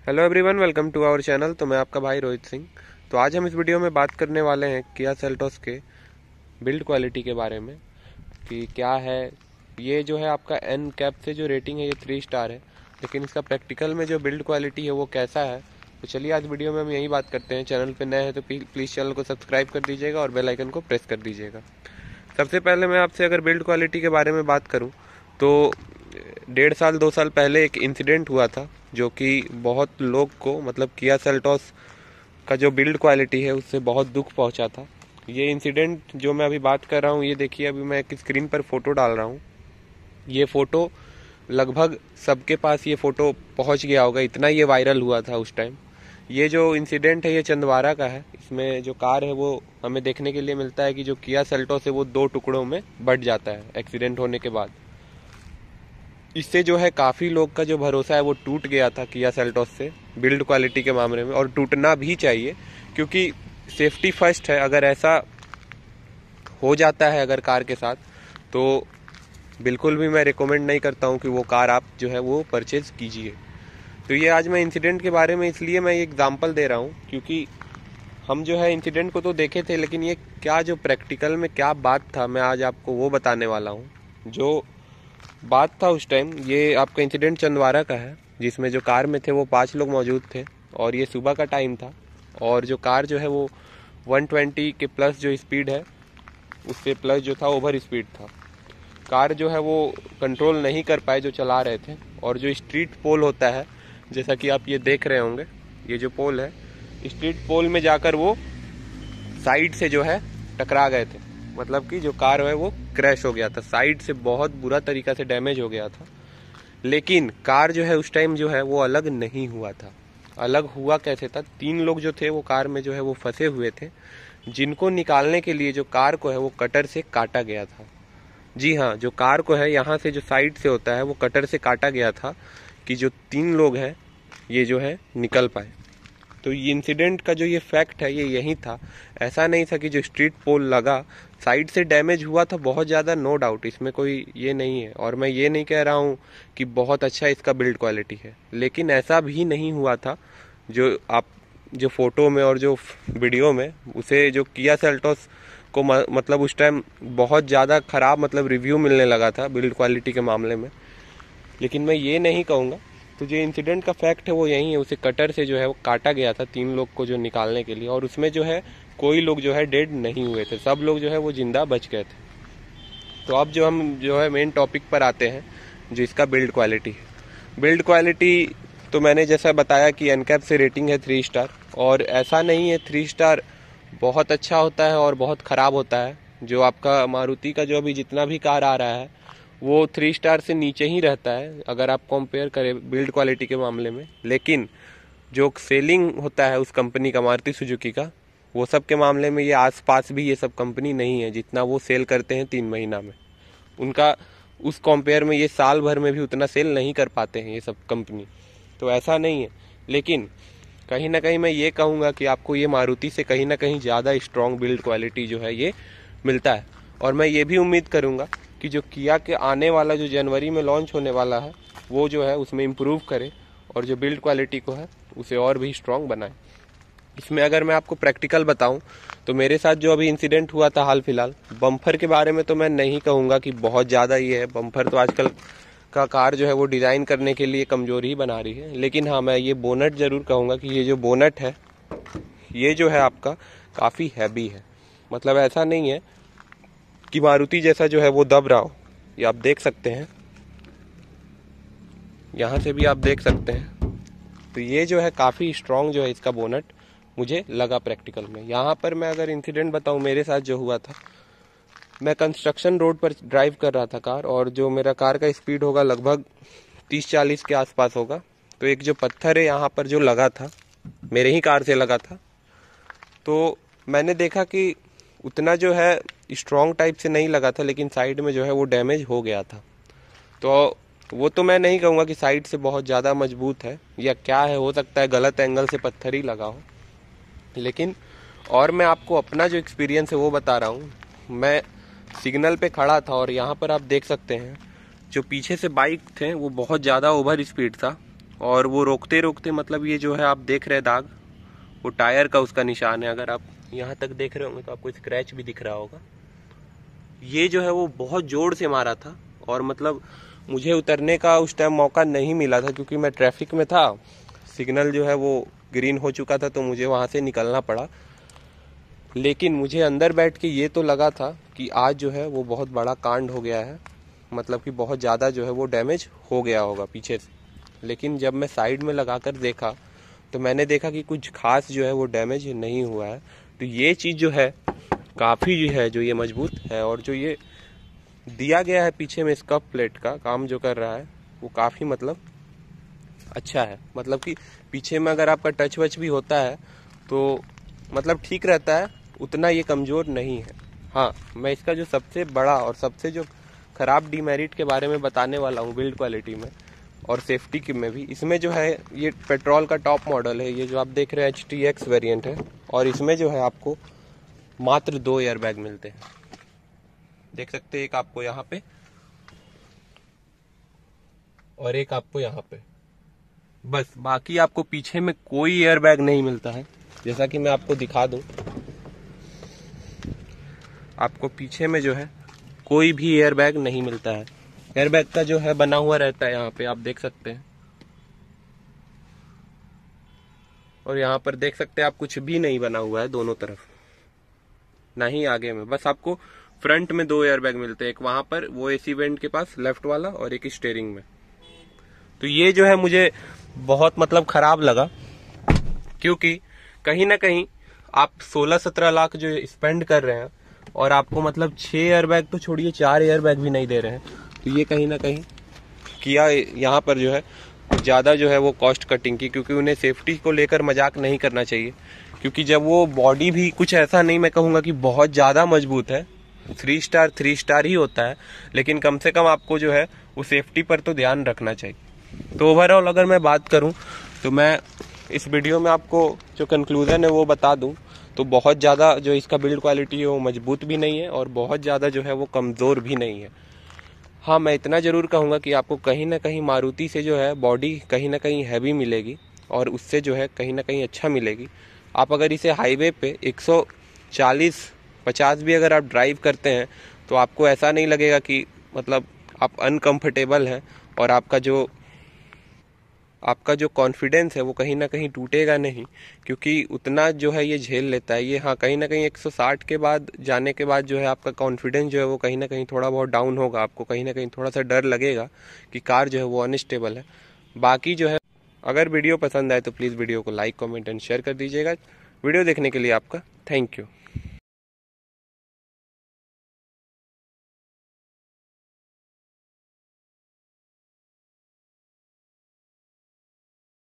Hello everyone, welcome to our channel. तो मैं आपका भाई रोहित सिंह। तो आज हम इस वीडियो में बात करने वाले हैं किया सेल्टोस के बिल्ड क्वालिटी के बारे में कि क्या है। ये जो है आपका एन कैप से जो रेटिंग है ये 3 स्टार है, लेकिन इसका प्रैक्टिकल में जो बिल्ड क्वालिटी है वो कैसा है। तो चलिए आज वीडियो में हम यही बात करते हैं। चैनल पर नए हैं तो प्लीज़ चैनल को सब्सक्राइब कर दीजिएगा और बेल आइकन को प्रेस कर दीजिएगा। सबसे पहले मैं आपसे अगर बिल्ड क्वालिटी के बारे में बात करूँ तो 1.5 साल 2 साल पहले एक इंसिडेंट हुआ था जो कि बहुत लोग को मतलब किया सेल्टोस का जो बिल्ड क्वालिटी है उससे बहुत दुख पहुंचा था। ये इंसिडेंट जो मैं अभी बात कर रहा हूँ, ये देखिए अभी मैं एक स्क्रीन पर फोटो डाल रहा हूँ। ये फोटो लगभग सबके पास ये फोटो पहुंच गया होगा, इतना ये वायरल हुआ था उस टाइम। ये जो इंसिडेंट है ये चंदवारा का है। इसमें जो कार है वो हमें देखने के लिए मिलता है कि जो किया सेल्टोस है वो 2 टुकड़ों में बंट जाता है एक्सीडेंट होने के बाद। इससे जो है काफ़ी लोग का जो भरोसा है वो टूट गया था किया सेल्टोस से बिल्ड क्वालिटी के मामले में, और टूटना भी चाहिए क्योंकि सेफ्टी फर्स्ट है। अगर ऐसा हो जाता है अगर कार के साथ तो बिल्कुल भी मैं रिकमेंड नहीं करता हूँ कि वो कार आप जो है वो परचेज कीजिए। तो ये आज मैं इंसिडेंट के बारे में इसलिए मैं एग्जांपल दे रहा हूँ क्योंकि हम जो है इंसिडेंट को तो देखे थे, लेकिन ये क्या जो प्रैक्टिकल में क्या बात था मैं आज आपको वो बताने वाला हूँ। जो बात था उस टाइम, ये आपका इंसिडेंट चंदवारा का है जिसमें जो कार में थे वो 5 लोग मौजूद थे और ये सुबह का टाइम था। और जो कार जो है वो 120 के प्लस जो स्पीड है उससे प्लस जो था ओवर स्पीड था। कार जो है वो कंट्रोल नहीं कर पाए जो चला रहे थे, और जो स्ट्रीट पोल होता है जैसा कि आप ये देख रहे होंगे, ये जो पोल है स्ट्रीट पोल में जाकर वो साइड से जो है टकरा गए थे। मतलब कि जो कार है वो क्रैश हो गया था, साइड से बहुत बुरा तरीका से डैमेज हो गया था। लेकिन कार जो है उस टाइम जो है वो अलग नहीं हुआ था। अलग हुआ कैसे था? 3 लोग जो थे वो कार में जो है वो फंसे हुए थे, जिनको निकालने के लिए जो कार को है वो कटर से काटा गया था। जी हाँ, जो कार को है यहाँ से जो साइड से होता है वो कटर से काटा गया था कि जो 3 लोग हैं ये जो है निकल पाए। तो ये इंसिडेंट का जो ये फैक्ट है ये यही था। ऐसा नहीं था कि जो स्ट्रीट पोल लगा साइड से डैमेज हुआ था बहुत ज़्यादा, नो डाउट, इसमें कोई ये नहीं है। और मैं ये नहीं कह रहा हूँ कि बहुत अच्छा इसका बिल्ड क्वालिटी है, लेकिन ऐसा भी नहीं हुआ था जो आप जो फोटो में और जो वीडियो में उसे जो किया सेल्टोस को मतलब उस टाइम बहुत ज़्यादा ख़राब मतलब रिव्यू मिलने लगा था बिल्ड क्वालिटी के मामले में। लेकिन मैं ये नहीं कहूँगा। तो जो इंसिडेंट का फैक्ट है वो यही है, उसे कटर से जो है वो काटा गया था 3 लोग को जो निकालने के लिए, और उसमें जो है कोई लोग जो है डेड नहीं हुए थे, सब लोग जो है वो जिंदा बच गए थे। तो अब जो हम जो है मेन टॉपिक पर आते हैं जो इसका बिल्ड क्वालिटी है। बिल्ड क्वालिटी तो मैंने जैसा बताया कि एनकैप से रेटिंग है 3 स्टार, और ऐसा नहीं है 3 स्टार बहुत अच्छा होता है और बहुत ख़राब होता है। जो आपका मारुति का जो अभी जितना भी कार आ रहा है वो 3 स्टार से नीचे ही रहता है अगर आप कंपेयर करें बिल्ड क्वालिटी के मामले में। लेकिन जो सेलिंग होता है उस कंपनी का, मारुति सुजुकी का, वो सब के मामले में ये आसपास भी ये सब कंपनी नहीं है जितना वो सेल करते हैं 3 महीना में। उनका उस कंपेयर में ये साल भर में भी उतना सेल नहीं कर पाते हैं ये सब कंपनी। तो ऐसा नहीं है, लेकिन कहीं ना कहीं मैं ये कहूँगा कि आपको ये मारुति से कहीं ना कहीं ज़्यादा स्ट्रॉन्ग बिल्ड क्वालिटी जो है ये मिलता है। और मैं ये भी उम्मीद करूँगा कि जो किया के आने वाला जो जनवरी में लॉन्च होने वाला है वो जो है उसमें इम्प्रूव करे और जो बिल्ड क्वालिटी को है उसे और भी स्ट्रॉन्ग बनाए। इसमें अगर मैं आपको प्रैक्टिकल बताऊं तो मेरे साथ जो अभी इंसिडेंट हुआ था हाल फिलहाल, बम्पर के बारे में तो मैं नहीं कहूँगा कि बहुत ज़्यादा ये है। बम्पर तो आजकल का कार जो है वो डिज़ाइन करने के लिए कमज़ोर ही बना रही है। लेकिन हाँ, मैं ये बोनट ज़रूर कहूँगा कि ये जो बोनट है ये जो है आपका काफ़ी हैवी है। मतलब ऐसा नहीं है कि मारुति जैसा जो है वो दब रहा हो। ये आप देख सकते हैं, यहाँ से भी आप देख सकते हैं। तो ये जो है काफ़ी स्ट्रॉन्ग जो है इसका बोनट मुझे लगा प्रैक्टिकल में। यहाँ पर मैं अगर इंसिडेंट बताऊँ मेरे साथ जो हुआ था, मैं कंस्ट्रक्शन रोड पर ड्राइव कर रहा था कार, और जो मेरा कार का स्पीड होगा लगभग 30-40 के आसपास होगा। तो एक जो पत्थर है यहाँ पर जो लगा था, मेरे ही कार से लगा था। तो मैंने देखा कि उतना जो है स्ट्रॉन्ग टाइप से नहीं लगा था, लेकिन साइड में जो है वो डैमेज हो गया था। तो वो तो मैं नहीं कहूँगा कि साइड से बहुत ज़्यादा मजबूत है या क्या है, हो सकता है गलत एंगल से पत्थर ही लगा हो। लेकिन और मैं आपको अपना जो एक्सपीरियंस है वो बता रहा हूँ। मैं सिग्नल पे खड़ा था और यहाँ पर आप देख सकते हैं जो पीछे से बाइक थे वो बहुत ज़्यादा ओवर स्पीड था, और वो रोकते रोकते मतलब ये जो है आप देख रहे हैं दाग, वो टायर का उसका निशान है। अगर आप यहाँ तक देख रहे होंगे तो आपको स्क्रैच भी दिख रहा होगा। ये जो है वो बहुत जोर से मारा था और मतलब मुझे उतरने का उस टाइम मौका नहीं मिला था क्योंकि मैं ट्रैफिक में था। सिग्नल जो है वो ग्रीन हो चुका था तो मुझे वहाँ से निकलना पड़ा। लेकिन मुझे अंदर बैठ के ये तो लगा था कि आज जो है वो बहुत बड़ा कांड हो गया है, मतलब कि बहुत ज़्यादा जो है वो डैमेज हो गया होगा पीछे से। लेकिन जब मैं साइड में लगा कर देखा तो मैंने देखा कि कुछ खास जो है वो डैमेज नहीं हुआ है। तो ये चीज़ जो है काफ़ी जो है जो ये मजबूत है, और जो ये दिया गया है पीछे में स्कफ प्लेट का काम जो कर रहा है वो काफ़ी मतलब अच्छा है। मतलब कि पीछे में अगर आपका टच वच भी होता है तो मतलब ठीक रहता है, उतना ये कमज़ोर नहीं है। हाँ, मैं इसका जो सबसे बड़ा और सबसे जो ख़राब डीमेरिट के बारे में बताने वाला हूँ बिल्ड क्वालिटी में और सेफ्टी की में भी, इसमें जो है ये पेट्रोल का टॉप मॉडल है, ये जो आप देख रहे हैं HTX वेरिएंट है, और इसमें जो है आपको मात्र 2 एयरबैग मिलते हैं। देख सकते हैं, एक आपको यहाँ पे और एक आपको यहाँ पे, बस। बाकी आपको पीछे में कोई एयरबैग नहीं मिलता है। जैसा कि मैं आपको दिखा दूं, आपको पीछे में जो है कोई भी एयरबैग नहीं मिलता है। एयरबैग का जो है बना हुआ रहता है, यहाँ पे आप देख सकते हैं, और यहाँ पर देख सकते हैं आप कुछ भी नहीं बना हुआ है दोनों तरफ, ना ही आगे में। बस आपको फ्रंट में 2 एयरबैग मिलते हैं, एक वहां पर वो AC वेंट के पास लेफ्ट वाला और एक स्टीयरिंग में। तो ये जो है मुझे बहुत मतलब खराब लगा, क्योंकि कहीं ना कहीं आप 16-17 लाख जो स्पेंड कर रहे हैं और आपको मतलब 6 एयरबैग तो छोड़िए 4 एयरबैग भी नहीं दे रहे हैं। तो ये कहीं ना कहीं किया यहाँ पर जो है ज़्यादा जो है वो कॉस्ट कटिंग की, क्योंकि उन्हें सेफ्टी को लेकर मजाक नहीं करना चाहिए। क्योंकि जब वो बॉडी भी कुछ ऐसा नहीं मैं कहूँगा कि बहुत ज़्यादा मजबूत है, 3 स्टार ही होता है, लेकिन कम से कम आपको जो है वो सेफ्टी पर तो ध्यान रखना चाहिए। तो ओवरऑल अगर मैं बात करूँ तो मैं इस वीडियो में आपको जो कंक्लूजन है वो बता दूं तो बहुत ज़्यादा जो इसका बिल्ड क्वालिटी है वो मजबूत भी नहीं है और बहुत ज़्यादा जो है वो कमज़ोर भी नहीं है। हाँ, मैं इतना ज़रूर कहूँगा कि आपको कहीं ना कहीं मारुति से जो है बॉडी कहीं ना कहीं हैवी मिलेगी और उससे जो है कहीं ना कहीं अच्छा मिलेगी। आप अगर इसे हाईवे पे 140-50 भी अगर आप ड्राइव करते हैं तो आपको ऐसा नहीं लगेगा कि मतलब आप अनकंफर्टेबल हैं, और आपका जो कॉन्फिडेंस है वो कहीं ना कहीं टूटेगा नहीं, क्योंकि उतना जो है ये झेल लेता है ये। हाँ, कहीं ना कहीं 160 के बाद जाने के बाद जो है आपका कॉन्फिडेंस जो है वो कहीं ना कहीं थोड़ा बहुत डाउन होगा, आपको कहीं ना कहीं थोड़ा सा डर लगेगा कि कार जो है वो अनस्टेबल है। बाकी जो है अगर वीडियो पसंद आए तो प्लीज़ वीडियो को लाइक, कमेंट एंड शेयर कर दीजिएगा। वीडियो देखने के लिए आपका थैंक यू।